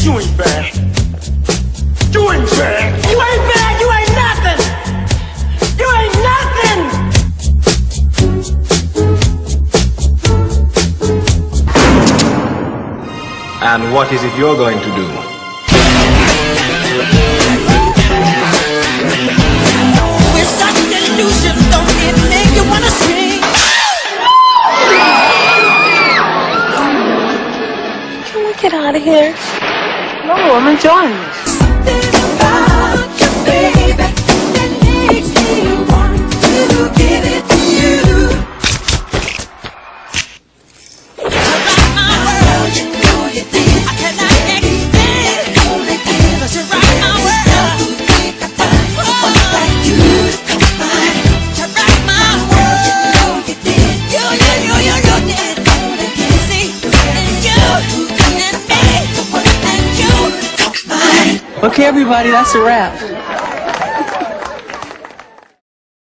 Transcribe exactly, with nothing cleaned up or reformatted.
You ain't bad. You ain't bad. You ain't bad. You ain't nothing. You ain't nothing. And what is it you're going to do? We're such illusions, don't it make you wanna scream? Can we get out of here? No, I'm enjoying this. Something about you, baby, that makes me want to give it to you. You rock my world, you know you did. I cannot explain, only give us you rock my world. Oh, like you to mine. You rock my world, you know you did. You, you, you, you, you did. Only give see, and you, and me, and you. Okay, everybody, that's a wrap.